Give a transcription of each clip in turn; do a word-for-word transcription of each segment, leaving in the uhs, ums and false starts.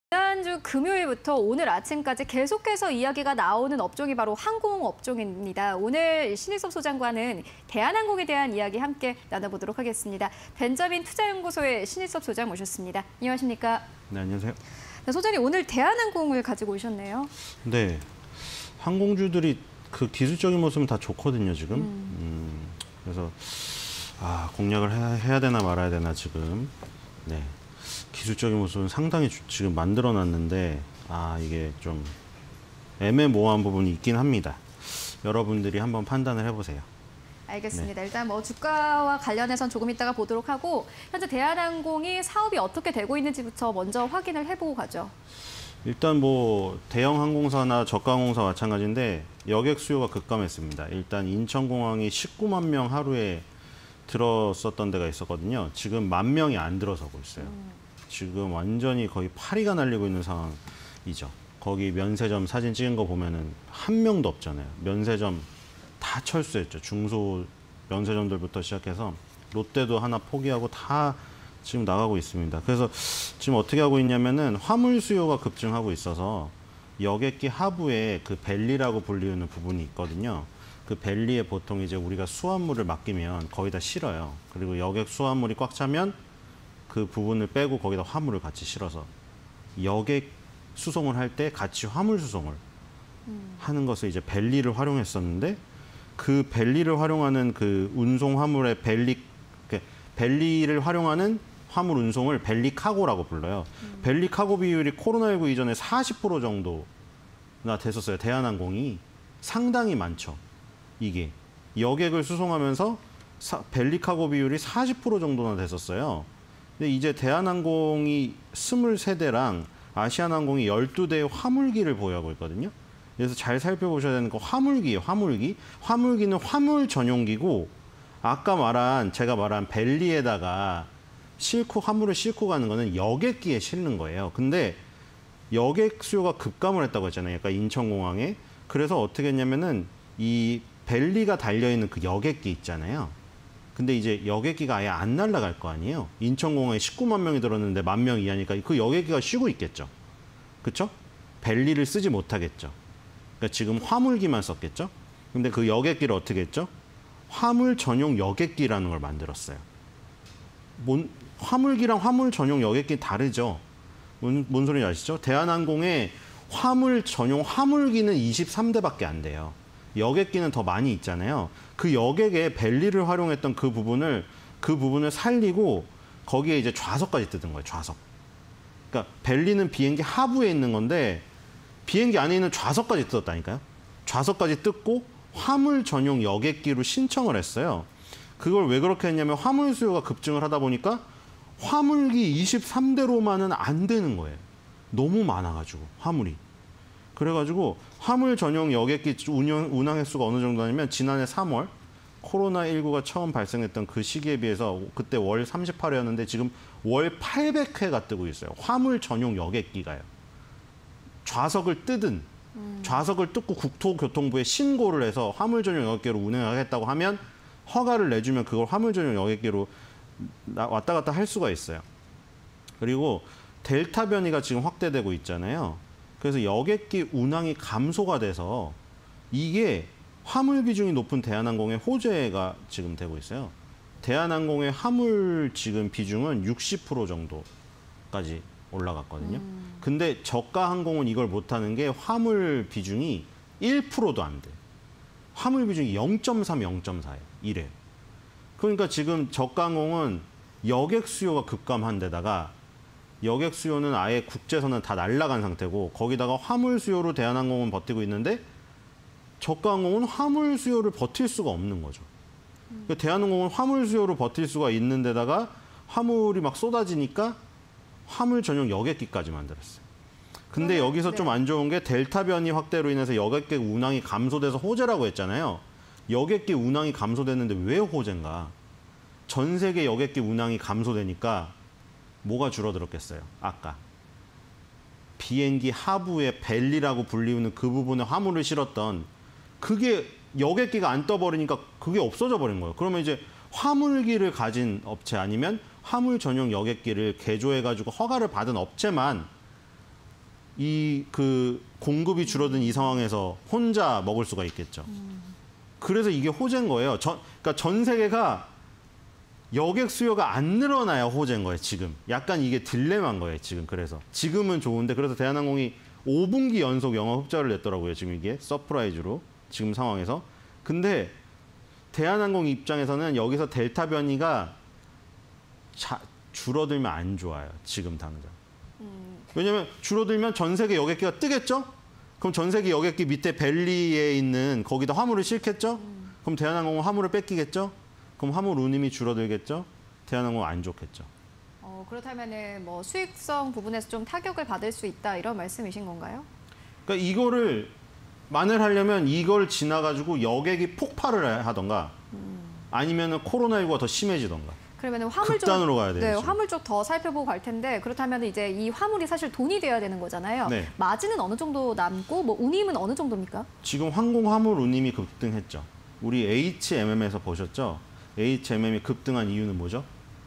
지난주 금요일부터 오늘 아침까지 계속해서 이야기가 나오는 업종이 바로 항공업종입니다. 오늘 신일섭 소장과는 대한항공에 대한 이야기 함께 나눠보도록 하겠습니다. 벤자민 투자연구소의 신일섭 소장 모셨습니다. 안녕하십니까? 네, 안녕하세요. 네, 소장님, 오늘 대한항공을 가지고 오셨네요. 네, 항공주들이 그 기술적인 모습은 다 좋거든요, 지금. 음. 음, 그래서 아, 공략을 해야, 해야 되나 말아야 되나 지금. 네. 기술적인 모습은 상당히 주, 지금 만들어놨는데 아 이게 좀 애매모호한 부분이 있긴 합니다. 여러분들이 한번 판단을 해보세요. 알겠습니다. 네. 일단 뭐 주가와 관련해서는 조금 이따가 보도록 하고 현재 대한항공이 사업이 어떻게 되고 있는지부터 먼저 확인을 해보고 가죠. 일단 뭐 대형 항공사나 저가 항공사 마찬가지인데 여객 수요가 급감했습니다. 일단 인천공항이 십구만 명 하루에 들었었던 데가 있었거든요. 지금 만 명이 안 들어서고 있어요. 음. 지금 완전히 거의 파리가 날리고 있는 상황이죠. 거기 면세점 사진 찍은 거 보면은 한 명도 없잖아요. 면세점 다 철수했죠. 중소 면세점들부터 시작해서 롯데도 하나 포기하고 다 지금 나가고 있습니다. 그래서 지금 어떻게 하고 있냐면은 화물 수요가 급증하고 있어서 여객기 하부에 그 벨리라고 불리는 부분이 있거든요. 그 벨리에 보통 이제 우리가 수화물을 맡기면 거기다 실어요. 그리고 여객 수화물이 꽉 차면 그 부분을 빼고 거기다 화물을 같이 실어서 여객 수송을 할 때 같이 화물 수송을 음. 하는 것을 이제 벨리를 활용했었는데 그 벨리를 활용하는 그 운송 화물의 벨리 벨리를 활용하는 화물 운송을 벨리 카고라고 불러요. 음. 벨리 카고 비율이 코로나십구 이전에 사십 퍼센트 정도나 됐었어요. 대한항공이 상당히 많죠. 이게 여객을 수송하면서 사, 벨리 카고 비율이 사십 퍼센트 정도나 됐었어요. 근데 이제 대한항공이 스물세 대랑 아시아나항공이 열두 대의 화물기를 보유하고 있거든요. 그래서 잘 살펴보셔야 되는 건 화물기예요. 화물기. 화물기는 화물 전용기고 아까 말한 제가 말한 벨리에다가 싣고 화물을 싣고 가는 거는 여객기에 실는 거예요. 근데 여객 수요가 급감을 했다고 했잖아요. 그러니까 인천공항에. 그래서 어떻게 했냐면은 이 벨리가 달려있는 그 여객기 있잖아요. 근데 이제 여객기가 아예 안 날아갈 거 아니에요. 인천공항에 십구만 명이 들었는데 만 명 이하니까 그 여객기가 쉬고 있겠죠. 그렇죠? 벨리를 쓰지 못하겠죠. 그러니까 지금 화물기만 썼겠죠. 근데 그 여객기를 어떻게 했죠? 화물 전용 여객기라는 걸 만들었어요. 뭔, 화물기랑 화물 전용 여객기 다르죠. 뭔, 뭔 소리인지 아시죠? 대한항공에 화물 전용 화물기는 이십삼 대밖에 안 돼요. 여객기는 더 많이 있잖아요. 그 여객에 벨리를 활용했던 그 부분을 그 부분을 살리고 거기에 이제 좌석까지 뜯은 거예요. 좌석. 그러니까 벨리는 비행기 하부에 있는 건데 비행기 안에 있는 좌석까지 뜯었다니까요. 좌석까지 뜯고 화물 전용 여객기로 신청을 했어요. 그걸 왜 그렇게 했냐면 화물 수요가 급증을 하다 보니까 화물기 이십삼 대로만은 안 되는 거예요. 너무 많아가지고 화물이. 그래가지고 화물 전용 여객기 운영, 운항 횟수가 어느 정도냐면 지난해 삼월 코로나 십구가 처음 발생했던 그 시기에 비해서 그때 월 삼십팔 회였는데 지금 월 팔백 회가 뜨고 있어요. 화물 전용 여객기가요. 좌석을 뜯은 음. 좌석을 뜯고 국토교통부에 신고를 해서 화물 전용 여객기로 운행하겠다고 하면 허가를 내주면 그걸 화물 전용 여객기로 왔다 갔다 할 수가 있어요. 그리고 델타 변이가 지금 확대되고 있잖아요. 그래서 여객기 운항이 감소가 돼서 이게 화물 비중이 높은 대한항공의 호재가 지금 되고 있어요. 대한항공의 화물 지금 비중은 육십 퍼센트 정도까지 올라갔거든요. 음. 근데 저가 항공은 이걸 못하는 게 화물 비중이 일 퍼센트도 안 돼. 화물 비중이 영 점 삼, 영 점 사예요. 이래요. 그러니까 지금 저가 항공은 여객 수요가 급감한 데다가 여객 수요는 아예 국제선은 다 날아간 상태고 거기다가 화물 수요로 대한항공은 버티고 있는데 저가 항공은 화물 수요를 버틸 수가 없는 거죠. 음. 그러니까 대한항공은 화물 수요로 버틸 수가 있는 데다가 화물이 막 쏟아지니까 화물 전용 여객기까지 만들었어요. 근데 그러면, 여기서 네. 좀 안 좋은 게 델타 변이 확대로 인해서 여객기 운항이 감소돼서 호재라고 했잖아요. 여객기 운항이 감소됐는데 왜 호재인가? 전 세계 여객기 운항이 감소되니까 뭐가 줄어들었겠어요? 아까 비행기 하부에 벨리라고 불리우는 그 부분에 화물을 실었던 그게 여객기가 안 떠버리니까 그게 없어져 버린 거예요. 그러면 이제 화물기를 가진 업체 아니면 화물 전용 여객기를 개조해가지고 허가를 받은 업체만 이 그 공급이 줄어든 이 상황에서 혼자 먹을 수가 있겠죠. 그래서 이게 호재인 거예요. 전, 그러니까 전 세계가 여객 수요가 안 늘어나야 호재인 거예요, 지금. 약간 이게 딜레마인 거예요, 지금. 그래서. 지금은 좋은데, 그래서 대한항공이 오 분기 연속 영업 흑자를 냈더라고요, 지금 이게. 서프라이즈로. 지금 상황에서. 근데 대한항공 입장에서는 여기서 델타 변이가 자, 줄어들면 안 좋아요, 지금 당장. 왜냐면 줄어들면 전 세계 여객기가 뜨겠죠? 그럼 전 세계 여객기 밑에 벨리에 있는 거기다 화물을 싣겠죠? 그럼 대한항공은 화물을 뺏기겠죠? 그럼 화물 운임이 줄어들겠죠? 대한항공은 안 좋겠죠. 어, 그렇다면은 뭐 수익성 부분에서 좀 타격을 받을 수 있다 이런 말씀이신 건가요? 그러니까 이거를 만회를 하려면 이걸 지나가지고 여객이 폭발을 하던가 아니면은 코로나십구가 더 심해지던가. 그러면 화물 극단으로 쪽, 가야 돼요. 네, 지금. 화물 쪽 더 살펴보고 갈 텐데 그렇다면 이제 이 화물이 사실 돈이 돼야 되는 거잖아요. 네. 마진은 어느 정도 남고 뭐 운임은 어느 정도입니까? 지금 항공 화물 운임이 급등했죠. 우리 에이치엠엠에서 보셨죠? 에이치엠엠이 급등한 이유는 뭐죠?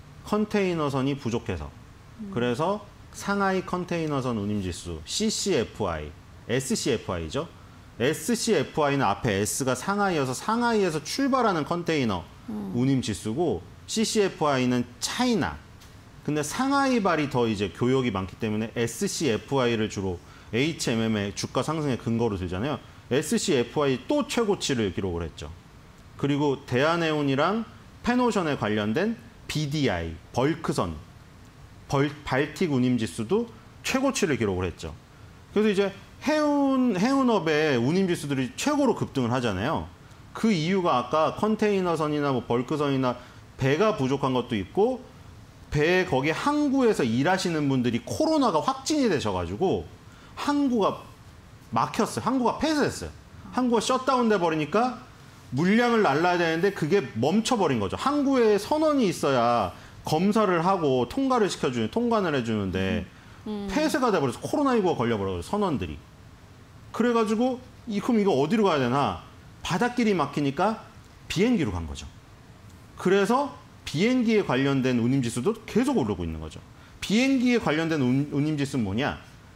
컨테이너선이 부족해서. 음. 그래서 상하이 컨테이너선 운임지수 씨씨에프아이, 에스씨에프아이죠. 에스씨에프아이는 앞에 S가 상하이여서 상하이에서 출발하는 컨테이너 음. 운임지수고 씨씨에프아이는 차이나. 근데 상하이발이 더 이제 교역이 많기 때문에 에스씨에프아이를 주로 에이치엠엠의 주가 상승의 근거로 들잖아요. 에스씨에프아이 또 최고치를 기록을 했죠. 그리고 대한해운이랑 페노션에 관련된 비디아이, 벌크선, 벌, 발틱 운임지수도 최고치를 기록을 했죠. 그래서 이제 해운, 해운업의 운임지수들이 최고로 급등을 하잖아요. 그 이유가 아까 컨테이너선이나 뭐 벌크선이나 배가 부족한 것도 있고 배 거기 항구에서 일하시는 분들이 코로나가 확진이 되셔가지고 항구가 막혔어요. 항구가 폐쇄됐어요. 항구가 셧다운 돼 버리니까 물량을 날라야 되는데 그게 멈춰버린 거죠. 항구에 선원이 있어야 검사를 하고 통과를 시켜주는, 통관을 해주는데 음. 폐쇄가 돼버려서 코로나십구가 걸려버려요, 선원들이. 그래가지고 이, 그럼 이거 어디로 가야 되나? 바닷길이 막히니까 비행기로 간 거죠. 그래서 비행기에 관련된 운임지수도 계속 오르고 있는 거죠. 비행기에 관련된 운, 운임지수는 뭐냐?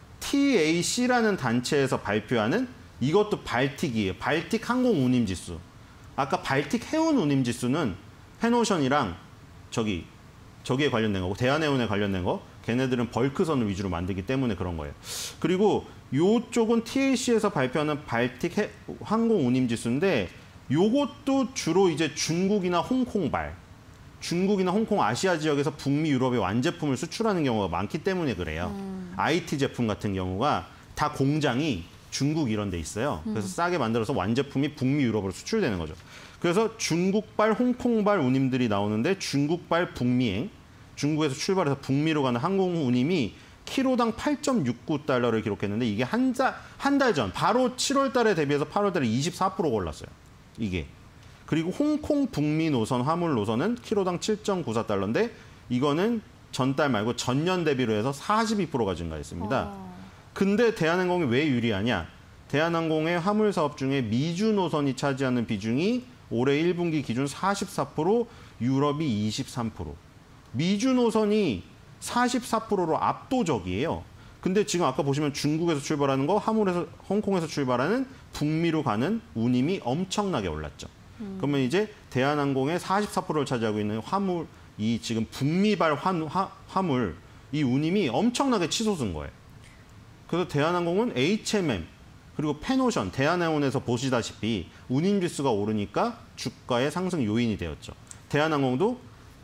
티에이씨라는 단체에서 발표하는 이것도 발틱이에요. 발틱 항공 운임지수. 아까 발틱 해운 운임지수는 페노션이랑 저기 저기에 관련된 거고 대한해운에 관련된 거. 걔네들은 벌크선을 위주로 만들기 때문에 그런 거예요. 그리고 요쪽은 티에이씨에서 발표하는 발틱 해, 항공 운임지수인데 요것도 주로 이제 중국이나 홍콩발, 중국이나 홍콩 아시아 지역에서 북미 유럽에 완제품을 수출하는 경우가 많기 때문에 그래요. 음. 아이티 제품 같은 경우가 다 공장이 중국 이런 데 있어요. 그래서 음. 싸게 만들어서 완제품이 북미 유럽으로 수출되는 거죠. 그래서 중국발, 홍콩발 운임들이 나오는데 중국발 북미행, 중국에서 출발해서 북미로 가는 항공 운임이 키로당 팔 점 육구 달러를 기록했는데 이게 한 달, 한 달 전, 바로 칠월 달에 대비해서 팔월 달에 이십사 퍼센트 올랐어요. 이게. 그리고 홍콩 북미 노선, 화물 노선은 키로당 칠 점 구사 달러인데 이거는 전달 말고 전년 대비로 해서 사십이 퍼센트가 증가했습니다. 어. 근데 대한항공이 왜 유리하냐? 대한항공의 화물 사업 중에 미주 노선이 차지하는 비중이 올해 일 분기 기준 사십사 퍼센트, 유럽이 이십삼 퍼센트. 미주 노선이 사십사 퍼센트로 압도적이에요. 근데 지금 아까 보시면 중국에서 출발하는 거, 화물에서 홍콩에서 출발하는 북미로 가는 운임이 엄청나게 올랐죠. 음. 그러면 이제 대한항공의 사십사 퍼센트를 차지하고 있는 화물, 이 지금 북미발 화, 화, 화물, 이 운임이 엄청나게 치솟은 거예요. 그래서 대한항공은 에이치엠엠, 그리고 페노션, 대한해운에서 보시다시피 운임지수가 오르니까 주가의 상승 요인이 되었죠. 대한항공도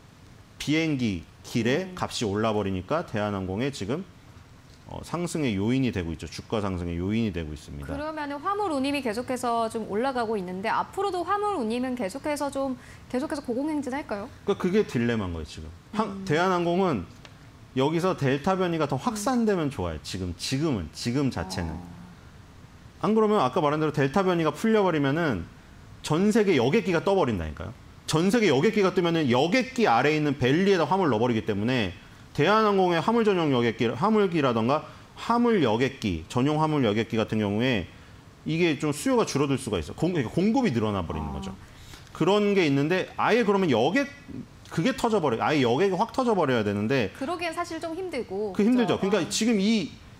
비행기 길에 음. 값이 올라버리니까 대한항공의 지금 어, 상승의 요인이 되고 있죠. 주가 상승의 요인이 되고 있습니다. 그러면 화물 운임이 계속해서 좀 올라가고 있는데 앞으로도 화물 운임은 계속해서 좀 계속해서 고공행진할까요? 그러니까 그게 딜레마인 거예요, 지금. 음. 대한항공은 여기서 델타 변이가 더 확산되면 좋아요. 지금 지금은 지금 자체는. 어. 안 그러면 아까 말한 대로 델타 변이가 풀려버리면은 전 세계 여객기가 떠버린다니까요. 전 세계 여객기가 뜨면은 여객기 아래에 있는 벨리에다 화물 넣어버리기 때문에 대한항공의 화물 전용 여객기, 화물기라던가 화물 여객기, 전용 화물 여객기 같은 경우에 이게 좀 수요가 줄어들 수가 있어요. 공, 그러니까 공급이 늘어나 버리는 거죠. 아. 그런 게 있는데 아예 그러면 여객 그게 터져버려. 아예 여객이 확 터져버려야 되는데. 그러기엔 사실 좀 힘들고. 그 힘들죠. 그러니까 아. 지금 이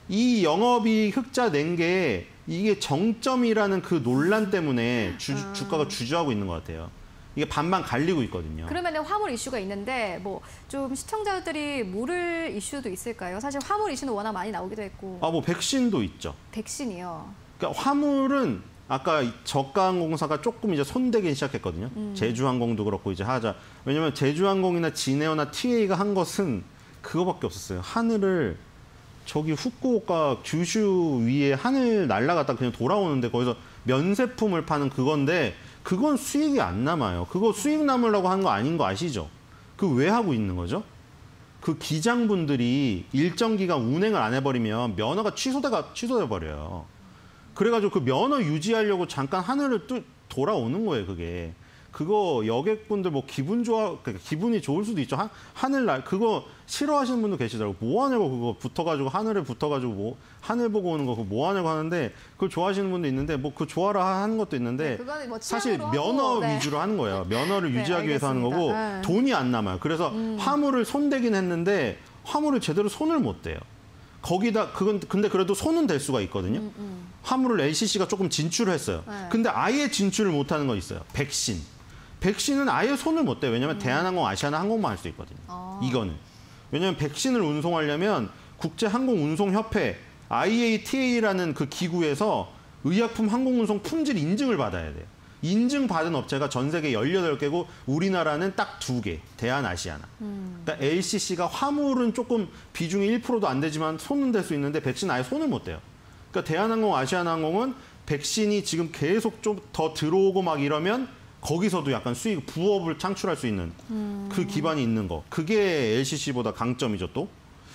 이 영업이 흑자 낸 게 이게 정점이라는 그 논란 때문에 주, 음. 주가가 주저하고 있는 것 같아요. 이게 반반 갈리고 있거든요. 그러면 화물 이슈가 있는데 뭐 좀 시청자들이 모를 이슈도 있을까요? 사실 화물 이슈는 워낙 많이 나오기도 했고. 아, 뭐 백신도 있죠. 백신이요. 그러니까 화물은 아까 저가항공사가 조금 이제 손대기 시작했거든요. 음. 제주항공도 그렇고 이제 하자. 왜냐면 제주항공이나 진에어나 티에이가 한 것은 그거밖에 없었어요. 하늘을 저기 후쿠오카 규슈 위에 하늘 날아갔다 그냥 돌아오는데 거기서 면세품을 파는 그건데 그건 수익이 안 남아요. 그거 수익 남으려고 하는 거 아닌 거 아시죠? 그 왜 하고 있는 거죠? 그 기장분들이 일정 기간 운행을 안 해버리면 면허가 취소돼가 취소돼 버려요. 그래가지고 그 면허 유지하려고 잠깐 하늘을 또 돌아오는 거예요. 그게 그거 여객분들 뭐 기분 좋아 그러니까 기분이 좋을 수도 있죠. 하, 하늘 날 그거 싫어하시는 분도 계시더라고. 뭐 하냐고 그거 붙어가지고 하늘에 붙어가지고 뭐 하늘 보고 오는 거 그거 뭐 하냐고 하는데 그걸 좋아하시는 분도 있는데 뭐 그 좋아라 하는 것도 있는데 네, 뭐 사실 면허 하고, 네. 위주로 하는 거예요. 면허를 네, 유지하기 위해서 하는 거고 네. 돈이 안 남아요. 그래서 음. 화물을 손대긴 했는데 화물을 제대로 손을 못 대요. 거기다 그건 근데 그래도 손은 댈 수가 있거든요. 음, 음. 화물을 엘씨씨가 조금 진출을 했어요. 네. 근데 아예 진출을 못하는 거 있어요. 백신. 백신은 아예 손을 못 대요. 왜냐하면 음. 대한항공, 아시아나 항공만 할 수 있거든요. 아. 이거는. 왜냐하면 백신을 운송하려면 국제항공운송협회 아이에이티에이라는 그 기구에서 의약품 항공운송 품질 인증을 받아야 돼요. 인증받은 업체가 전 세계 열여덟 개고 우리나라는 딱 두 개, 대한아시아나. 음. 그러니까 엘씨씨가 화물은 조금 비중이 일 퍼센트도 안 되지만 손은 댈 수 있는데 백신 아예 손을 못 대요. 그러니까 대한항공, 아시아나항공은 백신이 지금 계속 좀 더 들어오고 막 이러면 거기서도 약간 수익, 부업을 창출할 수 있는 음. 그 기반이 있는 거. 그게 엘씨씨보다 강점이죠, 또.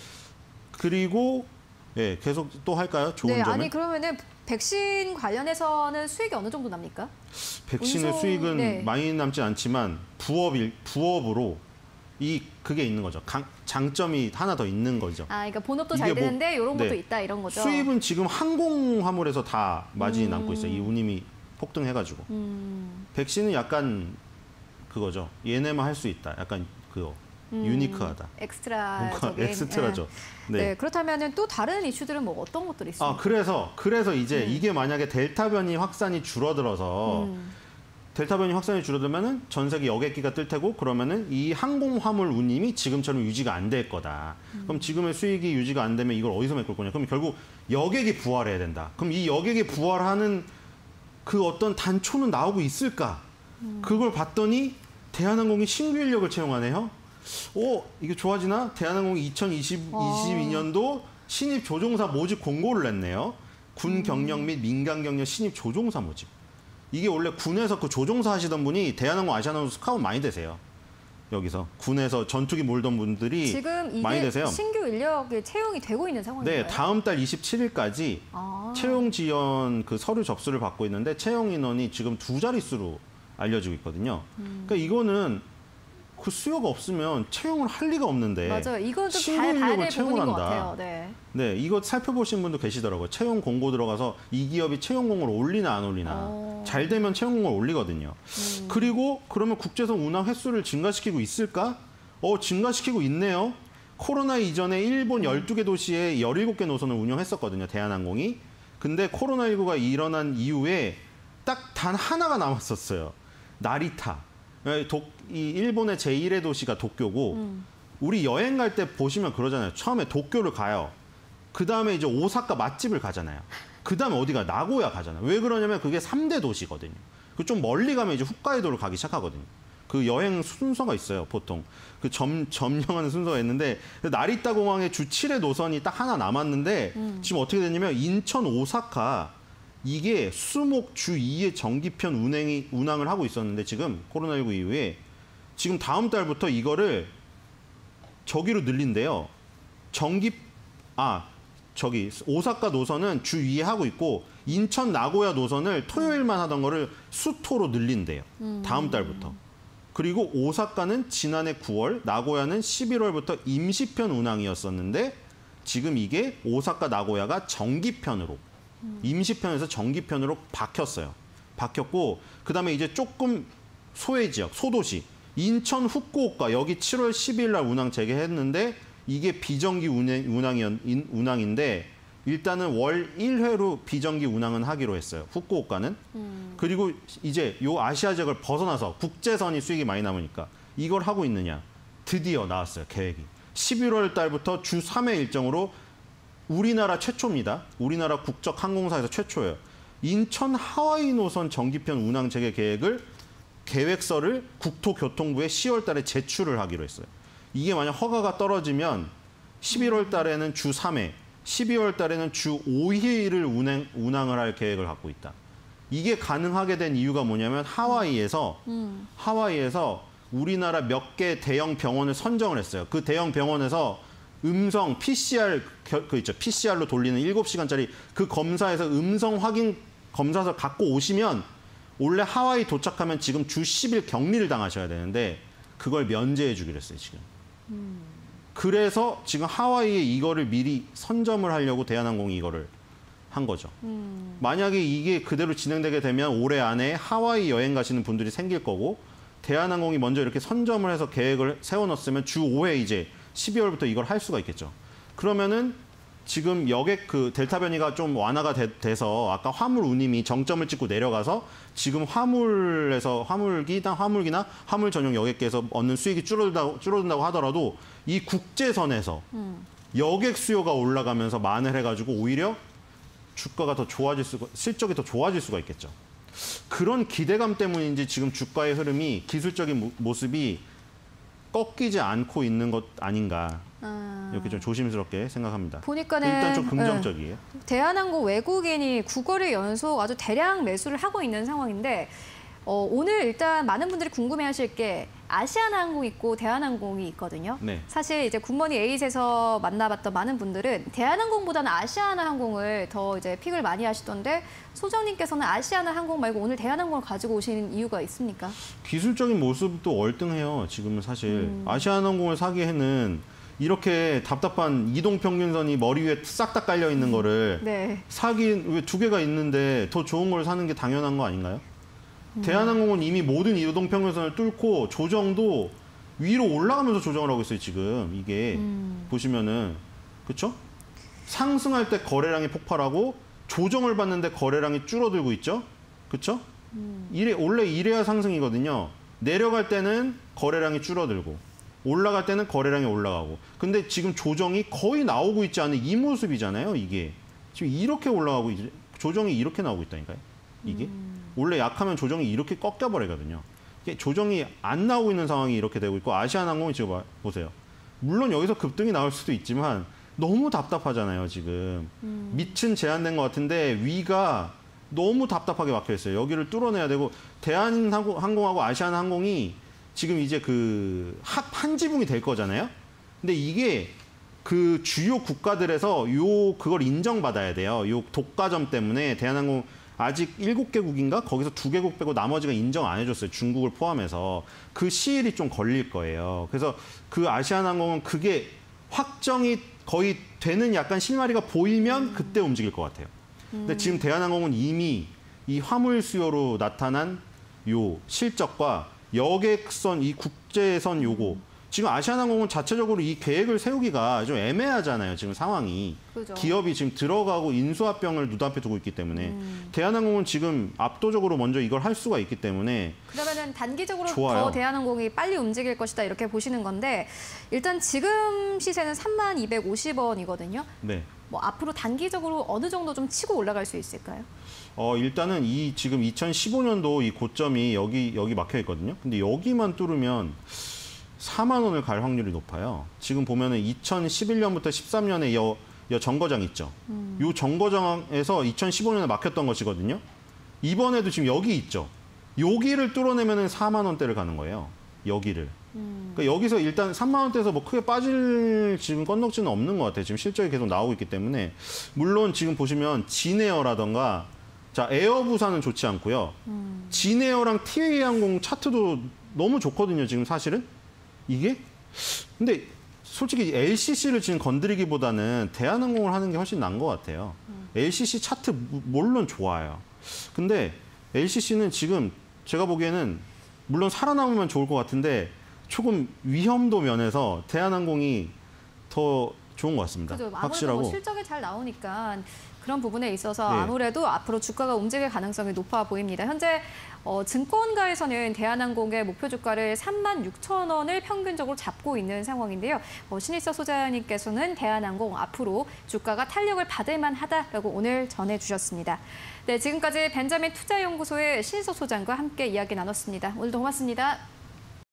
그리고 예, 계속 또 할까요? 좋은 네, 점은? 아니 그러면은 백신 관련해서는 수익이 어느 정도 납니까? 백신의 운송, 수익은 네. 많이 남진 않지만 부업일 부업으로 이 그게 있는 거죠. 강, 장점이 하나 더 있는 거죠. 아, 그러니까 본업도 잘 되는데 뭐, 이런 것도 네. 있다 이런 거죠. 수입은 지금 항공 화물에서 다 마진이 음. 남고 있어요. 이 운임이 폭등해가지고. 음. 백신은 약간 그거죠. 얘네만 할 수 있다. 약간 그거. 음. 유니크하다. 엑스트라적인. 엑스트라죠. 네. 네. 그렇다면 또 다른 이슈들은 뭐 어떤 것들이 있습니까? 아, 그래서 그래서 이제 음. 이게 만약에 델타 변이 확산이 줄어들어서 음. 델타 변이 확산이 줄어들면은 전 세계 여객기가 뜰 테고 그러면은 이 항공 화물 운임이 지금처럼 유지가 안 될 거다. 음. 그럼 지금의 수익이 유지가 안 되면 이걸 어디서 메꿀 거냐? 그럼 결국 여객이 부활해야 된다. 그럼 이 여객이 부활하는 그 어떤 단초는 나오고 있을까? 음. 그걸 봤더니 대한항공이 신규 인력을 채용하네요. 오, 이게 좋아지나? 대한항공이 이천이십이 년도 신입 조종사 모집 공고를 냈네요. 군 경력 및 민간 경력 신입 조종사 모집. 이게 원래 군에서 그 조종사 하시던 분이 대한항공, 아시아나항공 스카웃 많이 되세요. 여기서 군에서 전투기 몰던 분들이 지금 이게 많이 되세요. 신규 인력이 채용이 되고 있는 상황인가요? 네, 다음 달 이십칠 일까지 아. 채용 지원 그 서류 접수를 받고 있는데 채용 인원이 지금 두 자릿수로 알려지고 있거든요. 음. 그러니까 이거는 그 수요가 없으면 채용을 할 리가 없는데 맞아요. 이건 좀 잘 봐야 될 부분인 것 같아요. 네. 네, 이거 살펴보신 분도 계시더라고요. 채용 공고 들어가서 이 기업이 채용 공고를 올리나 안 올리나. 오. 잘 되면 채용 공고를 올리거든요. 음. 그리고 그러면 국제선 운항 횟수를 증가시키고 있을까? 어, 증가시키고 있네요. 코로나 이전에 일본 열두 개 도시에 열일곱 개 노선을 운영했었거든요. 대한항공이. 근데 코로나십구가 일어난 이후에 딱 단 하나가 남았었어요. 나리타. 도, 이 일본의 제일의 도시가 도쿄고 음. 우리 여행 갈 때 보시면 그러잖아요. 처음에 도쿄를 가요. 그 다음에 이제 오사카 맛집을 가잖아요. 그 다음에 어디가 나고야 가잖아요. 왜 그러냐면 그게 삼 대 도시거든요. 그 좀 멀리 가면 이제 홋카이도를 가기 시작하거든요. 그 여행 순서가 있어요. 보통 그 점, 점령하는 순서가 있는데 나리타 공항에 주 칠 회 노선이 딱 하나 남았는데 음. 지금 어떻게 됐냐면 인천 오사카 이게 수목 주 이 회 정기편 운행이, 운항을 하고 있었는데 지금 코로나십구 이후에 지금 다음 달부터 이거를 저기로 늘린대요. 정기, 아, 저기 오사카 노선은 주 이 회 하고 있고 인천 나고야 노선을 토요일만 하던 거를 수토로 늘린대요. 음. 다음 달부터. 그리고 오사카는 지난해 구월, 나고야는 십일월부터 임시편 운항이었었는데 지금 이게 오사카 나고야가 정기편으로 임시편에서 정기편으로 바뀌었어요. 바뀌었고 그다음에 이제 조금 소외 지역, 소도시 인천 후쿠오카 여기 칠월 십일 날 운항 재개했는데 이게 비정기 운행, 운항이, 운항인데 일단은 월 일 회로 비정기 운항은 하기로 했어요. 후쿠오카는. 음. 그리고 이제 요 아시아 지역을 벗어나서 국제선이 수익이 많이 남으니까 이걸 하고 있느냐. 드디어 나왔어요. 계획이. 십일월 달부터 주 삼 회 일정으로 우리나라 최초입니다. 우리나라 국적 항공사에서 최초예요. 인천 하와이 노선 정기편 운항 재개 계획을 계획서를 국토교통부에 시월 달에 제출을 하기로 했어요. 이게 만약 허가가 떨어지면 십일월 달에는 주 삼 회, 십이월 달에는 주 오 회를 운행, 운항을 할 계획을 갖고 있다. 이게 가능하게 된 이유가 뭐냐면 하와이에서 음. 하와이에서 우리나라 몇 개 대형 병원을 선정을 했어요. 그 대형 병원에서 음성 피씨알 그 있죠. 피씨알로 돌리는 일곱 시간짜리 그 검사에서 음성 확인 검사서 갖고 오시면 원래 하와이 도착하면 지금 주 십 일 격리를 당하셔야 되는데 그걸 면제해 주기로 했어요, 지금. 음. 그래서 지금 하와이에 이거를 미리 선점을 하려고 대한항공이 이거를 한 거죠. 음. 만약에 이게 그대로 진행되게 되면 올해 안에 하와이 여행 가시는 분들이 생길 거고 대한항공이 먼저 이렇게 선점을 해서 계획을 세워놨으면 주 오 회 이제 십이월부터 이걸 할 수가 있겠죠. 그러면은 지금 여객 그 델타 변이가 좀 완화가 되, 돼서 아까 화물 운임이 정점을 찍고 내려가서 지금 화물에서 화물기나 화물기나 화물 전용 여객기에서 얻는 수익이 줄어든다고, 줄어든다고 하더라도 이 국제선에서 음. 여객 수요가 올라가면서 만회해가지고 오히려 주가가 더 좋아질 수가 실적이 더 좋아질 수가 있겠죠. 그런 기대감 때문인지 지금 주가의 흐름이 기술적인 모습이 꺾이지 않고 있는 것 아닌가. 아... 이렇게 좀 조심스럽게 생각합니다. 보니까는 일단 좀 긍정적이에요. 네. 대한항공 외국인이 구 거래 연속 아주 대량 매수를 하고 있는 상황인데 어, 오늘 일단 많은 분들이 궁금해하실 게 아시아나항공 있고 대한항공이 있거든요. 네. 사실 이제 굿모닝 에잇에서 만나봤던 많은 분들은 대한항공보다는 아시아나항공을 더 이제 픽을 많이 하시던데 소장님께서는 아시아나항공 말고 오늘 대한항공을 가지고 오시는 이유가 있습니까? 기술적인 모습도 월등해요. 지금은 사실 음. 아시아나항공을 사기에는 이렇게 답답한 이동평균선이 머리 위에 싹 다 깔려 있는 거를 네. 사기 왜 두 개가 있는데 더 좋은 걸 사는 게 당연한 거 아닌가요? 음. 대한항공은 이미 모든 이동평균선을 뚫고 조정도 위로 올라가면서 조정을 하고 있어요. 지금 이게 음. 보시면은 그렇죠? 상승할 때 거래량이 폭발하고 조정을 받는데 거래량이 줄어들고 있죠. 그렇죠? 음. 이래 원래 이래야 상승이거든요. 내려갈 때는 거래량이 줄어들고 올라갈 때는 거래량이 올라가고. 근데 지금 조정이 거의 나오고 있지 않은 이 모습이잖아요. 이게 지금 이렇게 올라가고 조정이 이렇게 나오고 있다니까요. 이게 음. 원래 약하면 조정이 이렇게 꺾여버리거든요. 이게 조정이 안 나오고 있는 상황이 이렇게 되고 있고 아시아나항공이 지금 보세요. 물론 여기서 급등이 나올 수도 있지만 너무 답답하잖아요. 지금 음. 밑은 제한된 것 같은데 위가 너무 답답하게 막혀 있어요. 여기를 뚫어내야 되고 대한항공하고 아시아나항공이 지금 이제 그 한 지붕이 될 거잖아요. 근데 이게 그 주요 국가들에서 요 그걸 인정받아야 돼요. 요 독과점 때문에 대한항공 아직 일곱 개국인가 거기서 두 개국 빼고 나머지가 인정 안 해줬어요. 중국을 포함해서 그 시일이 좀 걸릴 거예요. 그래서 그 아시아나항공은 그게 확정이 거의 되는 약간 실마리가 보이면 그때 움직일 것 같아요. 근데 지금 대한항공은 이미 이 화물 수요로 나타난 요 실적과 여객선 이 국제선 요거 지금 아시아나항공은 자체적으로 이 계획을 세우기가 좀 애매하잖아요. 지금 상황이. 그죠. 기업이 지금 들어가고 인수합병을 눈앞에 두고 있기 때문에 음. 대한항공은 지금 압도적으로 먼저 이걸 할 수가 있기 때문에 그러면은 단기적으로 좋아요. 더 대한항공이 빨리 움직일 것이다 이렇게 보시는 건데 일단 지금 시세는 삼만 이백오십 원이거든요. 네. 뭐 앞으로 단기적으로 어느 정도 좀 치고 올라갈 수 있을까요? 어 일단은 이 지금 이천십오 년도 이 고점이 여기 여기 막혀 있거든요. 근데 여기만 뚫으면 사만 원을 갈 확률이 높아요. 지금 보면은 이천십일 년부터 십삼 년에 여, 여 정거장 있죠. 음. 요 정거장에서 이천십오 년에 막혔던 것이거든요. 이번에도 지금 여기 있죠. 여기를 뚫어내면은 사만 원대를 가는 거예요. 여기를. 음. 그러니까 여기서 일단 삼만 원대에서 뭐 크게 빠질 지금 건덕지는 없는 것 같아요. 지금 실적이 계속 나오고 있기 때문에. 물론 지금 보시면 진에어라던가 자 에어부산은 좋지 않고요. 음. 진에어랑 티웨이항공 차트도 너무 좋거든요. 지금 사실은. 이게? 근데 솔직히 엘씨씨를 지금 건드리기보다는 대한항공을 하는 게 훨씬 나은 것 같아요. 음. 엘씨씨 차트 물론 좋아요. 근데 엘씨씨는 지금 제가 보기에는 물론 살아남으면 좋을 것 같은데 조금 위험도 면에서 대한항공이 더 좋은 것 같습니다. 그죠. 아무래도 확실하고. 뭐 실적이 잘 나오니까 그런 부분에 있어서 예. 아무래도 앞으로 주가가 움직일 가능성이 높아 보입니다. 현재 어, 증권가에서는 대한항공의 목표 주가를 삼만 육천 원을 평균적으로 잡고 있는 상황인데요. 어, 신일섭 소장님께서는 대한항공 앞으로 주가가 탄력을 받을 만하다라고 오늘 전해주셨습니다. 네, 지금까지 벤자민 투자연구소의 신일섭 소장과 함께 이야기 나눴습니다. 오늘도 고맙습니다.